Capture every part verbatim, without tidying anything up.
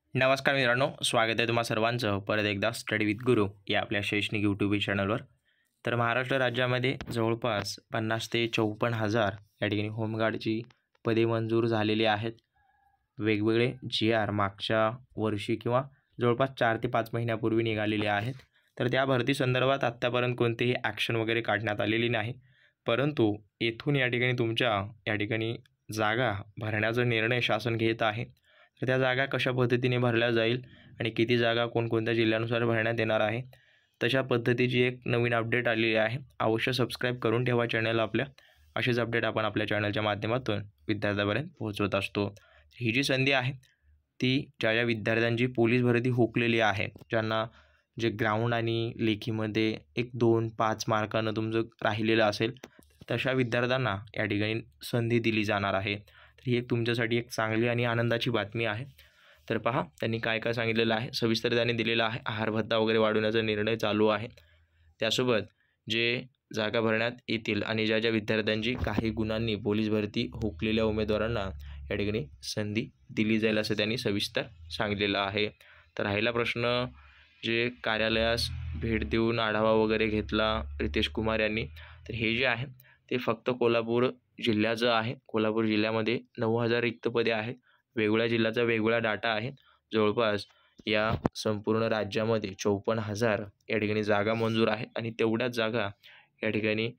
नमस्कार मित्रांनो, स्वागत आहे तुम्हा सर्वांचं परत एकदा स्टडी विथ गुरु या आपल्या शैक्षणिक यूट्यूब चॅनलवर. तर महाराष्ट्र राज्यामध्ये जवळपास पन्नास ते चौपन्न हजार या ठिकाणी होमगार्डची पदे मंजूर झालेली आहेत. वेगवेगळे जी आर मागच्या वर्षी किंवा जवळपास चार ते पाच महिन्यापूर्वी निघालेले आहेत. तर त्या भरती संदर्भात आत्तापर्यंत कोणतीही ॲक्शन वगैरे काढण्यात आलेली नाही, परंतु येथून या ठिकाणी तुमच्या या ठिकाणी जागा भरण्याचा निर्णय शासन घेत आहे. तर त्या जागा कशा पद्धतीने भरल्या जाईल आणि किती जागा कोणकोणत्या जिल्ह्यानुसार भरण्यात येणार आहे, तशा पद्धतीची एक नवीन अपडेट आलेली आहे. अवश्य सबस्क्राईब करून ठेवा चॅनल आपल्या. असेच अपडेट आपण आपल्या चॅनलच्या माध्यमातून विद्यार्थ्यांपर्यंत पोहोचवत असतो. ही जी संधी आहे ती ज्या ज्या विद्यार्थ्यांची पोलीस भरती हुकलेली आहे, ज्यांना जे ग्राउंड आणि लेखीमध्ये एक दोन पाच मार्कानं तुमचं राहिलेलं असेल, तशा विद्यार्थ्यांना या ठिकाणी संधी दिली जाणार आहे. तर ही एक तुमच्यासाठी एक चांगली आणि आनंदाची बातमी आहे. तर पहा त्यांनी काय काय सांगितलेलं आहे, सविस्तर त्यांनी दिलेलं आहे. आहार भत्ता वगैरे वाढवण्याचा निर्णय चालू आहे. त्यासोबत जे जागा भरण्यात येतील आणि ज्या ज्या विद्यार्थ्यांची काही गुणांनी पोलीस भरती हुकलेल्या उमेदवारांना या ठिकाणी संधी दिली जाईल असं त्यांनी सविस्तर सांगितलेलं आहे. तर राहिला प्रश्न, जे कार्यालयास भेट देऊन आढावा वगैरे घेतला रितेश कुमार यांनी, तर हे जे आहे ते फक्त कोल्हापूर जिल्ह्याचं आहे. कोल्हापूर जिल्ह्यामध्ये नऊ हजार रिक्त पदे आहेत. वेगवेगळ्या जिल्ह्याचा वेगवेगळा डाटा आहे. जवळपास या संपूर्ण राज्यामध्ये चौपन्न हजार या ठिकाणी जागा मंजूर आहेत आणि तेवढ्याच जागा या ठिकाणी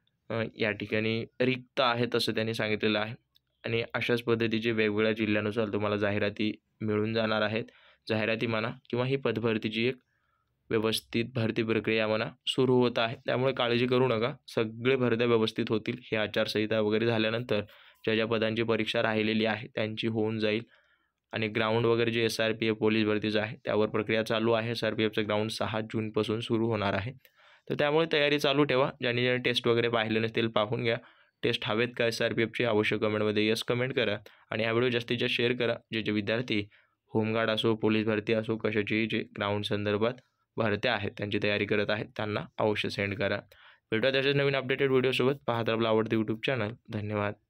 या ठिकाणी रिक्त आहेत असं त्यांनी सांगितलेलं आहे. आणि अशाच पद्धतीचे वेगवेगळ्या जिल्ह्यानुसार तुम्हाला जाहिराती मिळून जाणार आहेत. जाहिराती म्हणा किंवा ही पदभरतीची एक व्यवस्थित भरती प्रक्रिया म्हणा सुरू होत आहे. त्यामुळे काळजी करू नका, सगळे भरत्या व्यवस्थित होतील. ही आचारसंहिता वगैरे झाल्यानंतर ज्या ज्या पदांची परीक्षा राहिलेली आहे त्यांची होऊन जाईल. आणि ग्राउंड वगैरे जे S R P F police भरतीचं आहे त्यावर प्रक्रिया चालू आहे. एस आर पी एफचं ग्राउंड सहा जूनपासून सुरू होणार आहे. तर त्यामुळे तयारी चालू ठेवा. ज्यांनी ज्यांनी टेस्ट वगैरे पाहिले नसतील पाहून घ्या. टेस्ट हवेत का एस आर पी एफची, आवश्यक कमेंटमध्ये यस कमेंट करा. आणि हा व्हिडिओ जास्तीत जास्त शेअर करा. जे जे विद्यार्थी होमगार्ड असो, पोलीस भरती असो, कशाची जे ग्राउंड संदर्भात भरत्या आहेत त्यांची तयारी करत आहेत त्यांना अवश्य सेंड करा. भेटूया तसेच नवीन अपडेटेड व्हिडिओसोबत. पाहत आपला आवडते यूट्यूब चॅनल. धन्यवाद.